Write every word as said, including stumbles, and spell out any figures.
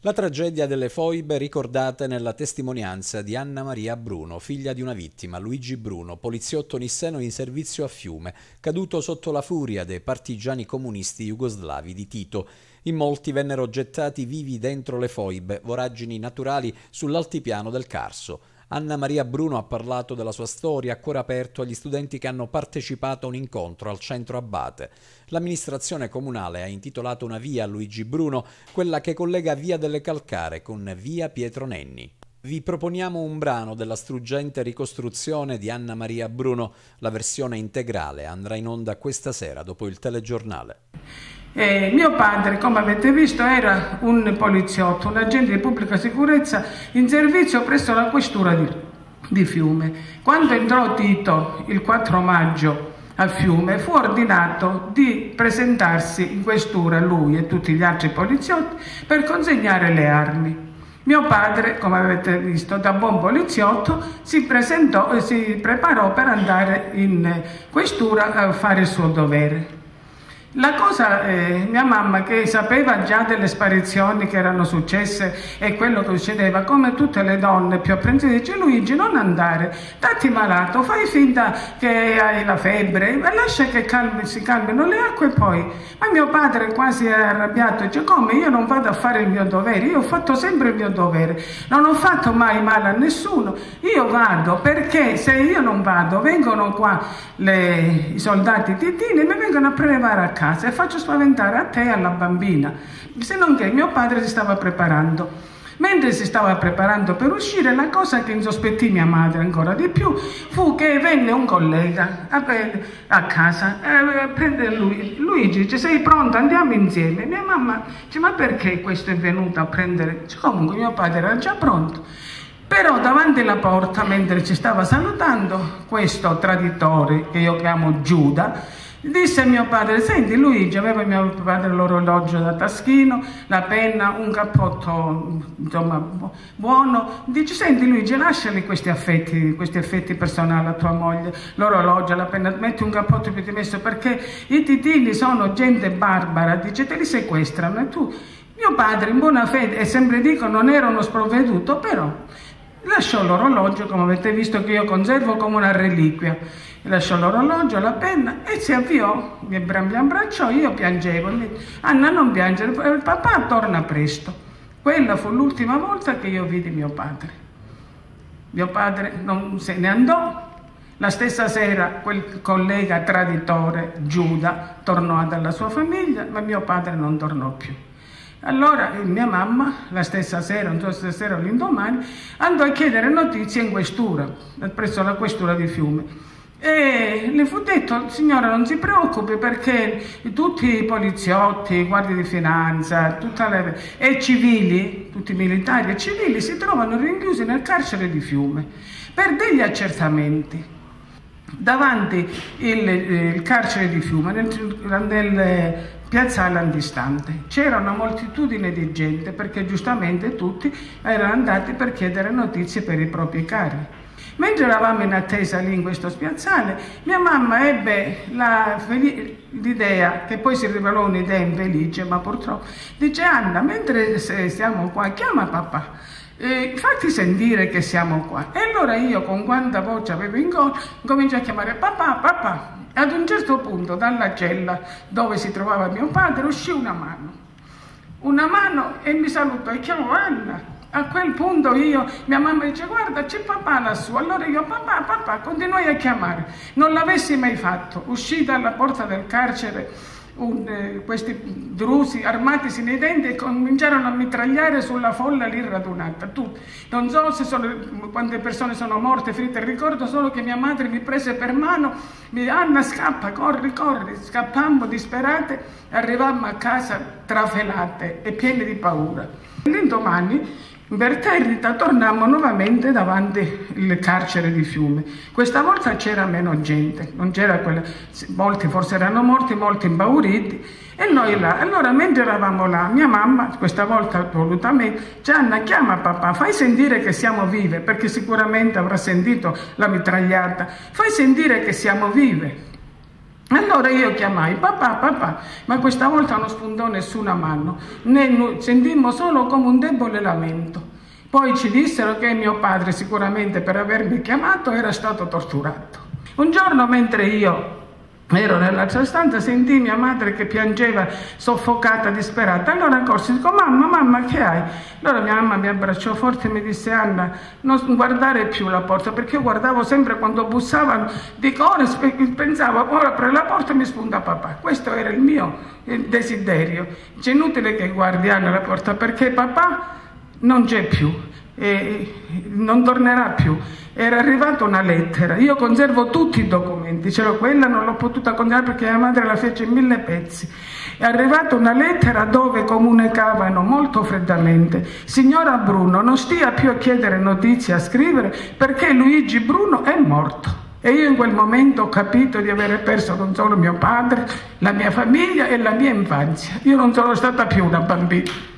La tragedia delle foibe ricordate nella testimonianza di Anna Maria Bruno, figlia di una vittima, Luigi Bruno, poliziotto nisseno in servizio a Fiume, caduto sotto la furia dei partigiani comunisti jugoslavi di Tito. In molti vennero gettati vivi dentro le foibe, voragini naturali sull'altipiano del Carso. Anna Maria Bruno ha parlato della sua storia a cuore aperto agli studenti che hanno partecipato a un incontro al centro Abate. L'amministrazione comunale ha intitolato una via a Luigi Bruno, quella che collega Via delle Calcare con Via Pietro Nenni. Vi proponiamo un brano della struggente ricostruzione di Anna Maria Bruno. La versione integrale andrà in onda questa sera dopo il telegiornale. Eh, mio padre, come avete visto, era un poliziotto, un agente di pubblica sicurezza in servizio presso la questura di, di Fiume. Quando entrò Tito il quattro maggio a Fiume, fu ordinato di presentarsi in questura, lui e tutti gli altri poliziotti, per consegnare le armi. Mio padre, come avete visto, da buon poliziotto, si presentò e si preparò per andare in questura a fare il suo dovere. La cosa, eh, mia mamma, che sapeva già delle sparizioni che erano successe e quello che succedeva, come tutte le donne più apprensive, dice: Luigi, non andare, datti malato, fai finta che hai la febbre, lascia che calmi, si calmino le acque e poi. Ma mio padre quasi era arrabbiato, dice: come, io non vado a fare il mio dovere, io ho fatto sempre il mio dovere, non ho fatto mai male a nessuno, io vado perché se io non vado vengono qua le, i soldati titini e mi vengono a prelevare a casa e faccio spaventare a te e alla bambina. Se non che mio padre si stava preparando. Mentre si stava preparando per uscire, la cosa che insospettì mia madre ancora di più fu che venne un collega a, a casa a prendere lui. Luigi dice: sei pronto? Andiamo insieme. Mia mamma dice: ma perché questo è venuto a prendere? Dice, comunque mio padre era già pronto. Però davanti alla porta, mentre ci stava salutando, questo traditore, che io chiamo Giuda, disse a mio padre: senti Luigi, aveva mio padre l'orologio da taschino, la penna, un cappotto insomma buono, dice: senti Luigi, lasciali questi affetti, questi affetti personali a tua moglie, l'orologio, la penna, metti un cappotto più dimesso perché i titini sono gente barbara, dice, te li sequestrano e tu. Mio padre in buona fede, e sempre dico non era uno sprovveduto, però lasciò l'orologio, come avete visto che io conservo come una reliquia. Lasciò l'orologio, la penna e si avviò, mi abbracciò, io piangevo. Anna, non piangere, papà torna presto. Quella fu l'ultima volta che io vidi mio padre. Mio padre non se ne andò. La stessa sera quel collega traditore, Giuda, tornò dalla sua famiglia, ma mio padre non tornò più. Allora mia mamma, la stessa sera, non so se sera o l'indomani, andò a chiedere notizie in questura, presso la questura di Fiume. E le fu detto: signora, non si preoccupi perché tutti i poliziotti, i guardie di finanza, tutte le, e civili, tutti i militari e civili si trovano rinchiusi nel carcere di Fiume per degli accertamenti. Davanti il, il carcere di Fiume, nel, nel piazzale antistante, c'era una moltitudine di gente perché giustamente tutti erano andati per chiedere notizie per i propri cari. Mentre eravamo in attesa lì in questo spiazzale, mia mamma ebbe l'idea, che poi si rivelò un'idea infelice, ma purtroppo, dice: Anna, mentre stiamo qua, chiama papà, eh, fatti sentire che siamo qua. E allora io, con quanta voce avevo in gola, cominciai a chiamare papà, papà. Ad un certo punto, dalla cella dove si trovava mio padre, uscì una mano. Una mano e mi salutò e chiamò Anna. A quel punto io, mia mamma dice: guarda, c'è papà lassù. Allora io, papà, papà, continuai a chiamare. Non l'avessi mai fatto. Uscì dalla porta del carcere un, eh, questi drusi armatisi nei denti e cominciarono a mitragliare sulla folla lì radunata. Tutti. Non so se sono, quante persone sono morte, ferite. Ricordo solo che mia madre mi prese per mano, mi Anna, scappa, corri, corri. Scappammo disperate, arrivammo a casa trafelate e piene di paura. L'indomani, imperterrita, tornammo nuovamente davanti al carcere di Fiume. Questa volta c'era meno gente, non c'era quella, molti forse erano morti, molti impauriti, e noi là. Allora, mentre eravamo là, mia mamma, questa volta volutamente, Gianna, chiama papà, fai sentire che siamo vive, perché sicuramente avrà sentito la mitragliata, fai sentire che siamo vive. Allora io chiamai papà, papà, ma questa volta non spuntò nessuna mano, né sentimmo solo come un debole lamento. Poi ci dissero che mio padre sicuramente per avermi chiamato era stato torturato. Un giorno mentre io ero nell'altra stanza sentii mia madre che piangeva soffocata, disperata. Allora corsi e dico mamma, mamma che hai? Allora mia mamma mi abbracciò forte e mi disse Anna non guardare più la porta, perché io guardavo sempre quando bussavano, dico ora pensavo ora apre la porta e mi spunta papà. Questo era il mio desiderio. C'è inutile che guardi Anna la porta perché papà non c'è più e non tornerà più. Era arrivata una lettera, io conservo tutti i documenti, c'era quella, non l'ho potuta conservare perché mia madre la fece in mille pezzi. È arrivata una lettera dove comunicavano molto freddamente: signora Bruno, non stia più a chiedere notizie, a scrivere, perché Luigi Bruno è morto. E io in quel momento ho capito di aver perso non solo mio padre, la mia famiglia e la mia infanzia. Io non sono stata più una bambina.